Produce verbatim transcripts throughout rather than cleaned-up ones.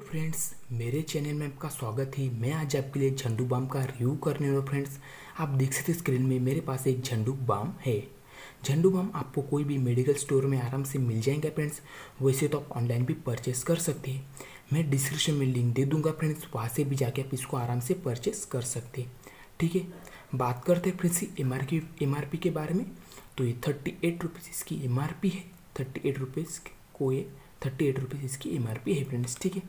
Friends, मेरे channel में आपका स्वागत है। मैं आज आपके लिए झंडू बाम का रिव्यू करने वाला हूँ। फ्रेंड्स, आप देख सकते हैं स्क्रीन में मेरे पास एक झंडू बाम है। झंडू बाम आपको कोई भी मेडिकल स्टोर में आराम से मिल जाएगा फ्रेंड्स। वैसे तो आप ऑनलाइन भी परचेस कर सकते हैं। मैं डिस्क्रिप्शन में लिंक दे दूंगा फ्रेंड्स, वहाँ से भी जाके आप इसको आराम से परचेस कर सकते हैं। ठीक है, बात करते हैं फ्रेंड्स एम आर की एम आर पी के बारे में। तो ये थर्टी एट रुपीज़ इसकी एम आर पी है। थर्टी एट रुपीज़ को ये थर्टी एट रुपीज़ इसकी एम आर पी है फ्रेंड्स। ठीक है,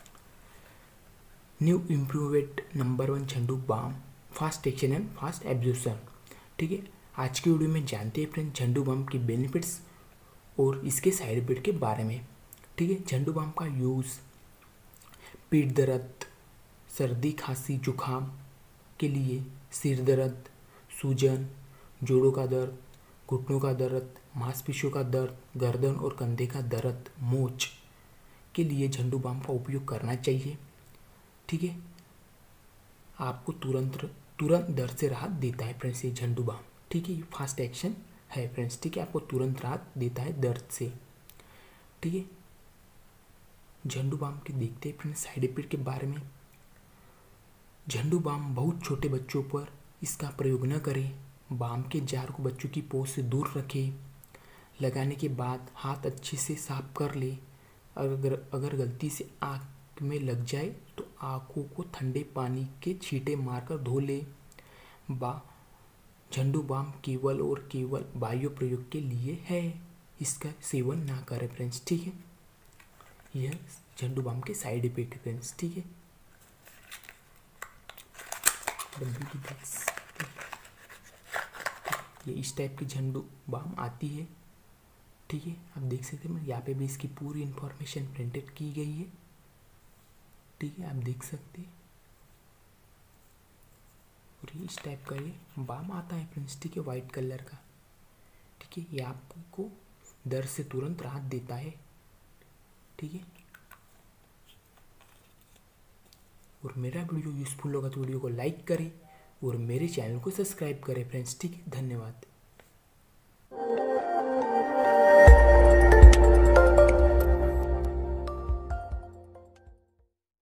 new improved number one Zandu balm, fast action and fast absorption. ठीक है, आज की वीडियो में जानते हैं फ्रेंड झंडू बाम के बेनिफिट्स और इसके साइड इफेक्ट के बारे में। ठीक है, झंडू बाम का यूज़ पीठ दर्द, सर्दी खांसी जुकाम के लिए, सिर दर्द, सूजन, जोड़ों का दर्द, घुटनों का दर्द, मांसपेशियों का दर्द, गर्दन और कंधे का दर्द, मोच के लिए झंडू बाम का उपयोग करना चाहिए। ठीक है, आपको तुरंत तुरंत दर्द से राहत देता है फ्रेंड्स ये झंडू बाम। ठीक है, ये फास्ट एक्शन है फ्रेंड्स। ठीक है, आपको तुरंत राहत देता है दर्द से। ठीक है, झंडू बाम के देखते हैं फ्रेंड्स साइड इफेक्ट के बारे में। झंडू बाम बहुत छोटे बच्चों पर इसका प्रयोग न करें। बाम के जार को बच्चों की पहुंच से दूर रखें। लगाने के बाद हाथ अच्छे से साफ कर ले। अगर अगर गलती से आँख में लग जाए तो आँखों को ठंडे पानी के छींटे मारकर धो ले। बा झंडू बाम केवल और केवल वायु प्रयोग के लिए है, इसका सेवन ना करें फ्रेंड्स। ठीक है, यह झंडू बाम के साइड इफेक्ट फ्रेंड्स। ठीक है, ये इस टाइप की झंडू बाम आती है। ठीक है, आप देख सकते हैं यहाँ पे भी इसकी पूरी इंफॉर्मेशन प्रिंटेड की गई है। ठीक है, आप देख सकते हैं और ये इस टाइप का ये बाम आता है फ्रेंड्स। ठीक है, वाइट कलर का। ठीक है, ये आपको दर्द से तुरंत राहत देता है। ठीक है, और मेरा वीडियो यूजफुल होगा तो वीडियो को लाइक करें और मेरे चैनल को सब्सक्राइब करें फ्रेंड्स। ठीक है, धन्यवाद।